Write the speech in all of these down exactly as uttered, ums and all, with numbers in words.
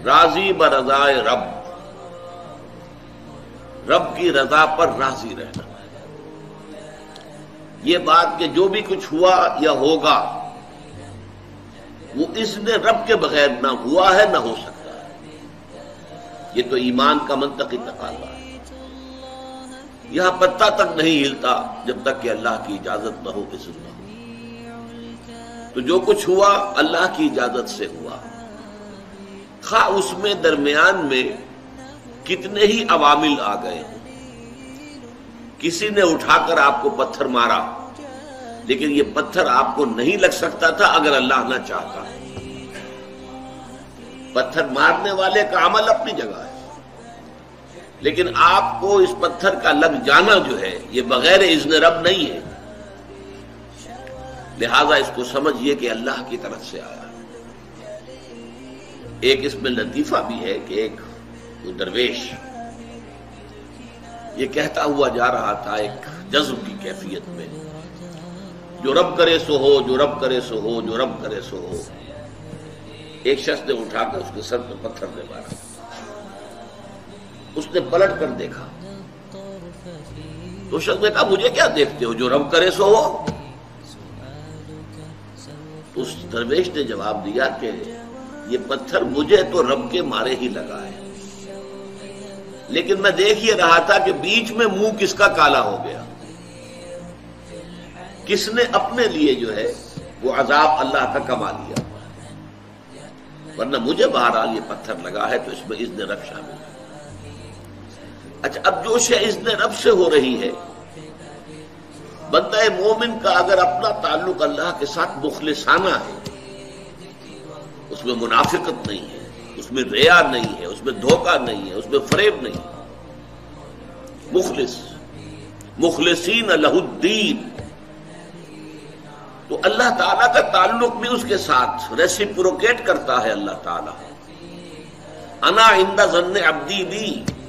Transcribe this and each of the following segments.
راضی برضائے رب، رب کی رضا پر راضی رہنا۔ یہ بات کہ جو بھی کچھ ہوا یا ہوگا وہ اذن رب کے بغیر نہ ہوا ہے نہ ہو سکتا ہے، یہ تو ایمان کا منطقی تقاضا ہے۔ یہاں پتہ تک نہیں ہلتا جب تک کہ اللہ کی اجازت نہ ہو، اذن نہ ہو۔ تو جو کچھ ہوا اللہ کی اجازت سے ہوا، خواہ اس میں درمیان میں کتنے ہی عوامل آ گئے، کسی نے اٹھا کر آپ کو پتھر مارا لیکن یہ پتھر آپ کو نہیں لگ سکتا تھا اگر اللہ نہ چاہتا۔ پتھر مارنے والے کا عمل اپنی جگہ ہے، لیکن آپ کو اس پتھر کا لگ جانا جو ہے یہ بغیر اذن رب نہیں ہے، لہذا اس کو سمجھیے کہ اللہ کی طرف سے آیا۔ ایک اس میں لطیفہ بھی ہے کہ ایک درویش یہ کہتا ہوا جا رہا تھا ایک جذب کی کیفیت میں، جو رب کرے سو ہو، جو رب کرے سو ہو، جو رب کرے سو ہو۔ ایک شخص نے اٹھا کر اس کے سر پہ پتھر نے مارا، اس نے پلٹ کر دیکھا تو شخص نے کہا مجھے کیا دیکھتے ہو، جو رب کرے سو ہو۔ اس درویش نے جواب دیا کہ یہ پتھر مجھے تو رب کے مارے ہی لگا ہے، لیکن میں دیکھ یہ رہا تھا کہ بیچ میں منہ کس کا کالا ہو گیا، کس نے اپنے لیے جو ہے وہ عذاب اللہ کا کما لیا، ورنہ مجھے بہرحال یہ پتھر لگا ہے تو اس میں اذن رب شامل ہے۔ اچھا، اب جو شے اذن رب سے ہو رہی ہے، بندہ مومن کا اگر اپنا تعلق اللہ کے ساتھ مخلصانہ ہے، اس میں منافقت نہیں ہے، اس میں ریا نہیں ہے، اس میں دھوکہ نہیں ہے، اس میں فریب نہیں ہے، مخلص مخلصین لہ الدین، تو اللہ تعالیٰ کا تعلق بھی اس کے ساتھ ریسیپروکیٹ کرتا ہے۔ اللہ تعالیٰ انا عند ظن عبدی بی،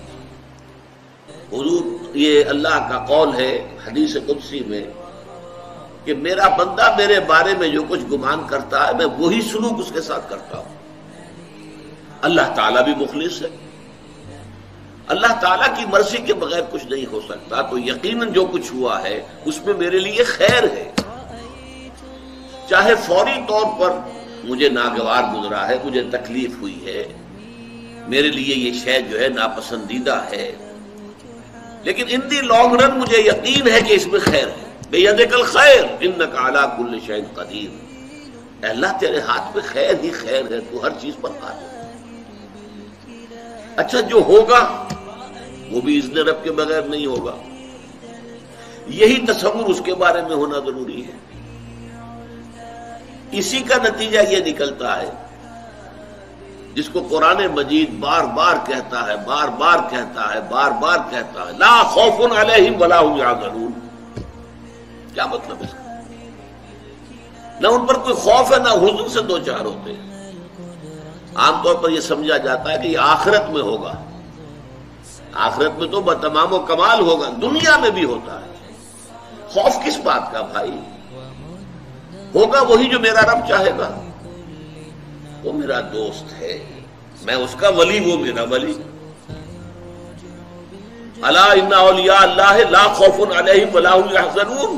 حضور یہ اللہ کا قول ہے حدیث قدسی میں کہ میرا بندہ میرے بارے میں جو کچھ گمان کرتا ہے میں وہی سلوک اس کے ساتھ کرتا ہوں۔ اللہ تعالیٰ بھی مخلص ہے، اللہ تعالیٰ کی مرضی کے بغیر کچھ نہیں ہو سکتا، تو یقیناً جو کچھ ہوا ہے اس میں میرے لیے خیر ہے، چاہے فوری طور پر مجھے ناگوار گزرا ہے، مجھے تکلیف ہوئی ہے، میرے لیے یہ شے جو ہے ناپسندیدہ ہے، لیکن ان دی لانگ رن مجھے یقین ہے کہ اس میں خیر ہے۔ بیدک الخیر انک علی کل شیء قدیر، اے اللہ تیرے ہاتھ میں خیر ہی خیر ہے، تو ہر چیز پر قادر ہے۔ اچھا، جو ہوگا وہ بھی اذن رب کے بغیر نہیں ہوگا، یہی تصور اس کے بارے میں ہونا ضروری ہے۔ اسی کا نتیجہ یہ نکلتا ہے جس کو قرآن مجید بار بار کہتا ہے بار بار کہتا ہے بار بار کہتا ہے، لا خوف علیہم ولا هم یحزنون۔ کیا مطلب اس کا؟ نہ ان پر کوئی خوف ہے نہ حزن سے دو چار ہوتے ہیں۔ عام طور پر یہ سمجھا جاتا ہے کہ یہ آخرت میں ہوگا، آخرت میں تو بتمام و کمال ہوگا، دنیا میں بھی ہوتا ہے۔ خوف کس بات کا بھائی؟ ہوگا وہی جو میرا رب چاہے گا، وہ میرا دوست ہے، میں اس کا ولی، وہ میرا ولی۔ الا ان اولیاء اللہ لا خوف علیہم ولا هم یحزنون،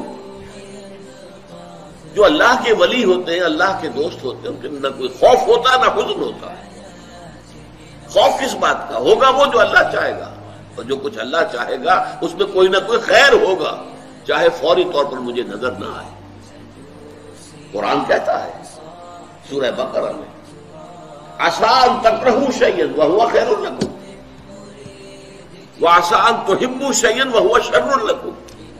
جو اللہ کے ولی ہوتے ہیں، اللہ کے دوست ہوتے ہیں، ان کے نہ کوئی خوف ہوتا نہ حزن ہوتا ہے۔ خوف کس بات کا؟ ہوگا وہ جو اللہ چاہے گا، اور جو کچھ اللہ چاہے گا اس میں کوئی نہ کوئی خیر ہوگا، چاہے فوری طور پر مجھے نظر نہ آئے۔ قرآن کہتا ہے سورہ بقرہ میں، عسیٰ ان تکرہوا شیئا وہو خیر لکم وعسیٰ ان تحبوا شیئا وہو شر لکم،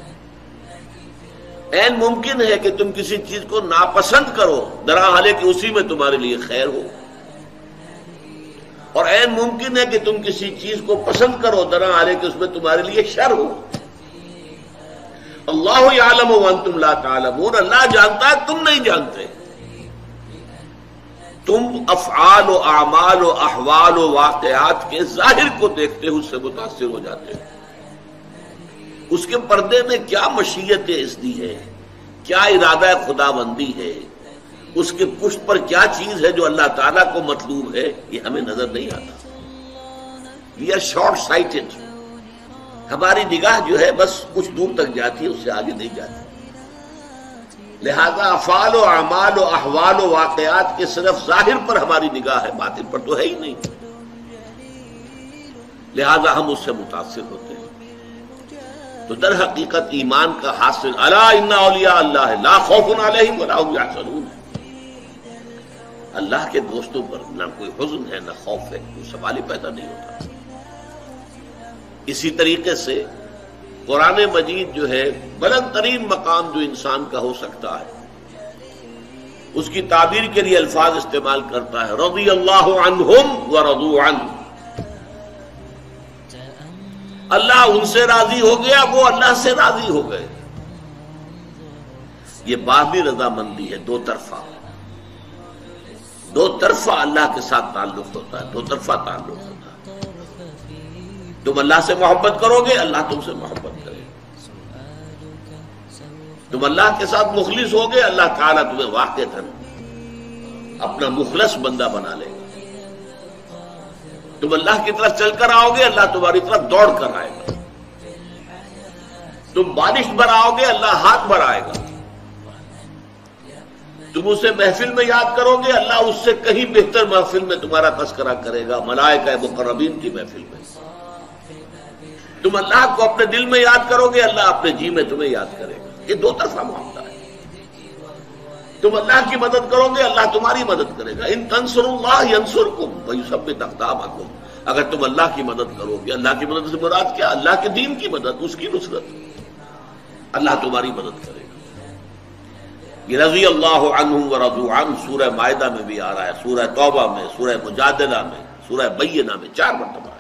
عین ممکن ہے کہ تم کسی چیز کو ناپسند کرو درا حالے کہ اسی میں تمہارے لیے خیر ہو، اور عین ممکن ہے کہ تم کسی چیز کو پسند کرو درا حالے کہ اس میں تمہارے لیے شر ہو۔ اللہ یعلم وانتم لا تعلمون، اللہ جانتا ہے تم نہیں جانتے۔ تم افعال و اعمال و احوال و واقعات کے ظاہر کو دیکھتے ہو، اس سے متاثر ہو جاتے ہو، اس کے پردے میں کیا مشیت اذنی ہے، کیا ارادہ خدا بندی ہے، اس کے پشت پر کیا چیز ہے جو اللہ تعالیٰ کو مطلوب ہے یہ ہمیں نظر نہیں آتا. We are short sighted. ہماری نگاہ جو ہے بس کچھ دور تک جاتی ہے، اس سے آگے نہیں جاتی. لہذا افعال و اعمال و احوال و واقعات کے صرف ظاہر پر ہماری نگاہ ہے، باطن پر تو ہے ہی نہیں. لہذا ہم اس سے متاثر ہوتے ہیں. تو در حقیقت ایمان کا حاصل الا ان اولیاء اللہ لا خوف علیہم ولا هم یحزنون. اللہ کے دوستوں پر نہ کوئی حزن ہے نہ خوف ہے، کوئی سوال ہی پیدا نہیں ہوتا. اسی طریقے سے قرآن مجید جو ہے بلند ترین مقام جو انسان کا ہو سکتا ہے، اس کی تعبیر کے لیے الفاظ استعمال کرتا ہے رضی اللہ عنہم ورضوا عنہ. اللہ ان سے راضی ہو گیا، وہ اللہ سے راضی ہو گئے. یہ باہمی رضامندی ہے، دو طرفہ دو طرفہ اللہ کے ساتھ تعلق ہوتا ہے، دو طرفہ تعلق ہوتا ہے. تم اللہ سے محبت کرو گے، اللہ تم سے محبت کرے گا. تم اللہ کے ساتھ مخلص ہوگے، اللہ تعالیٰ تمہیں واقعتاً اپنا مخلص بندہ بنا لے گا. تم اللہ کی طرف چل کر آؤ گے، اللہ تمہاری طرف دوڑ کر آئے گا. تم بارش بڑھاؤ گے، اللہ ہاتھ بڑھائے گا. تم اسے محفل میں یاد کرو گے، اللہ اس سے کہیں بہتر محفل میں تمہارا تذکرہ کرے گا، ملائکہ مقربین کی محفل میں. تم اللہ کو اپنے دل میں یاد کرو گے، اللہ اپنے جی میں تمہیں یاد کرے گا. یہ دو طرفہ معاملہ ہے. تم اللہ کی مدد کرو گے، اللہ تمہاری مدد کرے گا. ان تنصروا اللہ ینصرکم ویثبت اقدامکم. اگر تم اللہ کی مدد کرو گے، اللہ کی مدد سے مراد کیا؟ اللہ کے دین کی مدد، اس کی نصرت. اللہ تمہاری مدد کرے گا. یہ رضی اللہ عنہم ورضوا عنہ سورہ مائدہ میں بھی آ رہا ہے، سورہ توبہ میں، سورہ مجادلہ میں، سورہ بینہ میں چار مرتبہ.